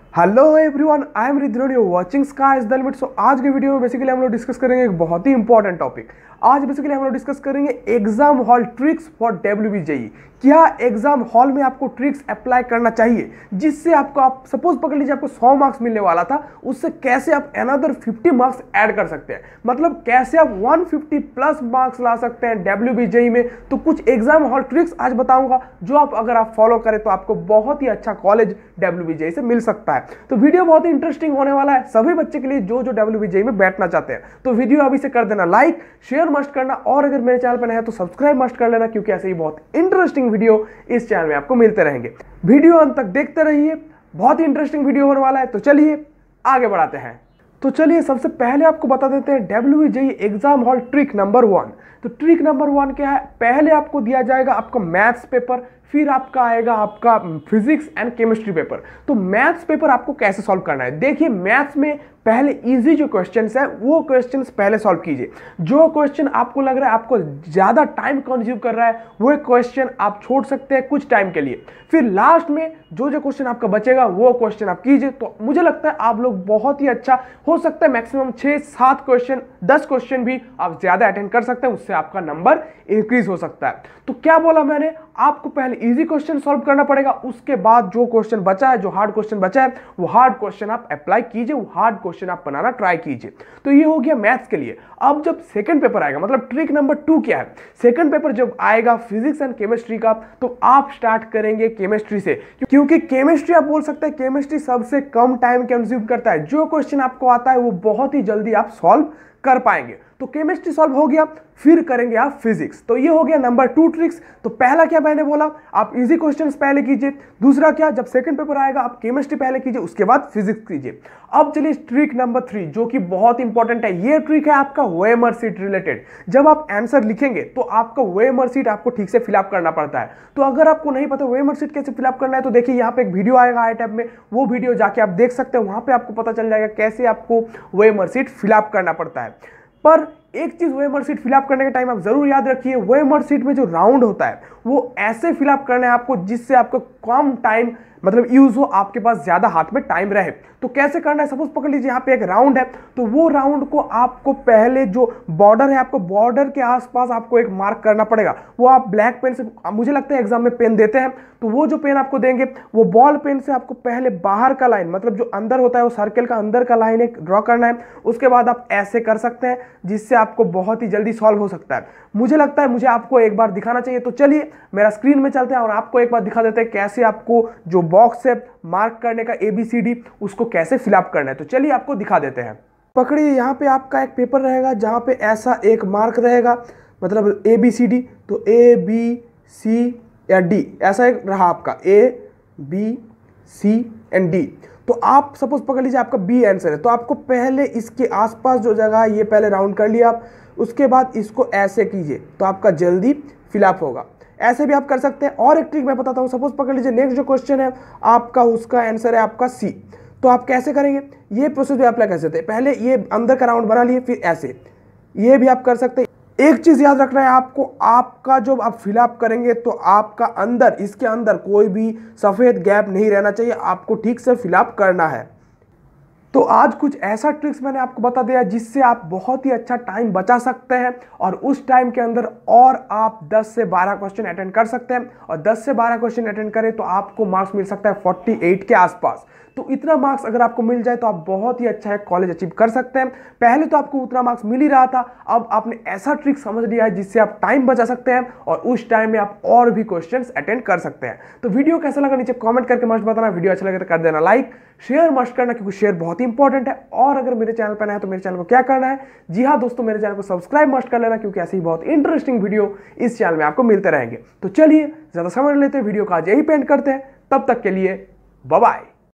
Hello everyone, I am रिद्रोन, you watching sky is the limit. So आज के video में बेसिकली हम लोग डिस्कस करेंगे एक बहुत ही इंपॉर्टेंट टॉपिक। आज बेसिकली हम लोग डिस्कस करेंगे exam hall tricks for WBJEE. क्या एग्जाम हॉल में आपको ट्रिक्स अप्लाई करना चाहिए जिससे आपको, आप सपोज पकड़ लीजिए आपको 100 मार्क्स मिलने वाला था, उससे कैसे आप अनदर 50 मार्क्स ऐड कर सकते हैं, मतलब कैसे आप 150 प्लस मार्क्स ला सकते हैं डब्ल्यूबीजेई में। तो कुछ एग्जाम हॉल ट्रिक्स आज बताऊंगा जो आप अगर आप फॉलो करें तो आपको बहुत ही अच्छा कॉलेज डब्ल्यूबीजेई से मिल सकता है। तो वीडियो बहुत ही इंटरेस्टिंग होने वाला है सभी बच्चे के लिए जो डब्ल्यूबीजेई में बैठना चाहते हैं। तो वीडियो अभी से कर देना लाइक, शेयर मस्ट करना, और अगर मेरे चैनल पर नया है तो सब्सक्राइब मस्ट कर लेना, क्योंकि ऐसे ही बहुत इंटरेस्टिंग वीडियो इस चैनल में आपको मिलते रहेंगे। वीडियो अंत तक देखते रहिए, बहुत ही इंटरेस्टिंग वीडियो होने वाला है। तो चलिए आगे बढ़ाते हैं। तो चलिए सबसे पहले आपको बता देते हैं WBJEE exam hall trick number 1। तो ट्रिक नंबर 1 क्या है? पहले आपको दिया जाएगा आपका मैथ्स पेपर, फिर आपका आएगा आपका फिजिक्स एंड केमिस्ट्री पेपर। तो मैथ्स पेपर आपको कैसे सॉल्व करना है? देखिए, मैथ्स में पहले इजी जो क्वेश्चंस है वो क्वेश्चंस पहले सॉल्व कीजिए। जो क्वेश्चन आपको लग रहा है आपको ज्यादा टाइम कंज्यूम कर रहा है वो क्वेश्चन आप छोड़ सकते हैं कुछ टाइम के लिए। फिर लास्ट में जो जो क्वेश्चन आपका बचेगा वो क्वेश्चन आप कीजिए। तो मुझे लगता है आप लोग बहुत ही अच्छा हो सकता है, मैक्सिमम 6-7 क्वेश्चन, 10 क्वेश्चन भी आप ज्यादा अटेंड कर सकते हैं, उससे आपका नंबर इंक्रीज हो सकता है। तो क्या बोला मैंने, आपको पहले इजी क्वेश्चन सॉल्व करना पड़ेगा, उसके बाद जो क्वेश्चन बचा है, जो हार्ड क्वेश्चन बचा है, वो हार्ड क्वेश्चन आप अप्लाई कीजिए, वो हार्ड क्वेश्चन आप बनाना ट्राई कीजिए। तो ये हो गया मैथ्स के लिए। अब जब सेकंड पेपर आएगा, मतलब ट्रिक नंबर 2 क्या है? सेकंड पेपर जब आएगा फिजिक्स एंड केमिस्ट्री का, तो आप स्टार्ट करेंगे केमिस्ट्री से, क्योंकि केमिस्ट्री आप बोल सकते हैं केमिस्ट्री सबसे कम टाइम कंज्यूम करता है। जो क्वेश्चन आपको आता है वो बहुत ही जल्दी आप सॉल्व कर पाएंगे। तो केमिस्ट्री सॉल्व हो गया, फिर करेंगे आप फिजिक्स। तो ये हो गया नंबर 2 ट्रिक्स। तो पहला क्या मैंने बोला, आप इजी क्वेश्चंस पहले कीजिए। दूसरा क्या, जब सेकंड पेपर आएगा आप केमिस्ट्री पहले कीजिए, उसके बाद फिजिक्स कीजिए। अब चलिए ट्रिक नंबर 3 जो कि बहुत इंपॉर्टेंट है। ये ट्रिक है आपका ओएमआर शीट रिलेटेड। जब आप आंसर लिखेंगे तो आपका ओएमआर शीट आपको ठीक से फिलअप करना पड़ता है। तो अगर आपको नहीं पता ओएमआर शीट कैसे फिलअप करना है, तो देखिए यहाँ पे एक वीडियो आएगा आई टैब में, वो वीडियो जाके आप देख सकते हैं, वहां पे आपको पता चल जाएगा कैसे आपको ओएमआर शीट फिलअप करना पड़ता है। पर एक चीज ओएमआर शीट फिलअप करने के टाइम आप जरूर याद रखिए, ओएमआर शीट में जो राउंड होता है वो ऐसे फिलअप करना है आपको जिससे आपको कम टाइम मतलब यूज हो, आपके पास ज्यादा हाथ में टाइम रहे। तो कैसे करना है, सपोज पकड़ लीजिए यहाँ पे एक राउंड है, तो वो राउंड को आपको पहले जो बॉर्डर है, आपको बॉर्डर के आसपास आपको एक मार्क करना पड़ेगा। वो आप ब्लैक पेन से, मुझे लगता है एग्जाम में पेन देते हैं, तो वो जो पेन आपको देंगे वो बॉल पेन से आपको पहले बाहर का लाइन, मतलब जो अंदर होता है वो सर्कल का अंदर का लाइन एक ड्रॉ करना है। उसके बाद आप ऐसे कर सकते हैं जिससे आपको बहुत ही जल्दी सॉल्व हो सकता है। मुझे लगता है मुझे आपको एक बार दिखाना चाहिए। तो चलिए मेरा स्क्रीन में चलते हैं और आपको एक बार दिखा देते हैं कैसे आपको जो बॉक्स है मार्क करने का ABCD उसको कैसे फिलअप करना है। तो चलिए आपको दिखा देते हैं। पकड़िए, यहाँ पे आपका एक पेपर रहेगा जहाँ पे ऐसा एक मार्क रहेगा, मतलब ABCD। तो ABC या D ऐसा एक रहा आपका ABCD। तो आप सपोज पकड़ लीजिए आपका B आंसर है, तो आपको पहले इसके आसपास जो जगह है ये पहले राउंड कर लिया आप, उसके बाद इसको ऐसे कीजिए तो आपका जल्दी फिलअप होगा। ऐसे भी आप कर सकते हैं। और एक ट्रिक मैं बताता हूँ, सपोज पकड़ लीजिए नेक्स्ट जो क्वेश्चन है आपका, उसका आंसर है आपका C। तो आप कैसे करेंगे, ये प्रोसेस भी अप्लाई कर सकते हैं। पहले ये अंदर का राउंड बना लिए, फिर ऐसे, ये भी आप कर सकते हैं। एक चीज याद रखना है आपको, आपका जब आप फिलअप करेंगे तो आपका अंदर, इसके अंदर कोई भी सफेद गैप नहीं रहना चाहिए, आपको ठीक से फिलअप करना है। तो आज कुछ ऐसा ट्रिक्स मैंने आपको बता दिया जिससे आप बहुत ही अच्छा टाइम बचा सकते हैं, और उस टाइम के अंदर और आप 10 से 12 क्वेश्चन अटेंड कर सकते हैं, और 10 से 12 क्वेश्चन अटेंड करें तो आपको मार्क्स मिल सकता है 48 के आसपास। तो इतना मार्क्स अगर आपको मिल जाए तो आप बहुत ही अच्छा एक कॉलेज अचीव कर सकते हैं। पहले तो आपको उतना मार्क्स मिल ही रहा था, अब आपने ऐसा ट्रिक समझ लिया है जिससे आप टाइम बचा सकते हैं और उस टाइम में आप और भी क्वेश्चंस अटेंड कर सकते हैं। तो वीडियो कैसा लगा नीचे कमेंट करके मस्ट बताना। वीडियो अच्छा लगे तो कर देना लाइक, शेयर मस्ट करना क्योंकि शेयर बहुत ही इंपॉर्टेंट है। और अगर मेरे चैनल पर नया है तो मेरे चैनल को क्या करना है, जी हाँ दोस्तों, मेरे चैनल को सब्सक्राइब मस्ट कर लेना, क्योंकि ऐसे ही बहुत इंटरेस्टिंग वीडियो इस चैनल में आपको मिलते रहेंगे। तो चलिए ज्यादा समय लेते हैं, वीडियो का आज यही पेंट करते हैं। तब तक के लिए बाय बाय।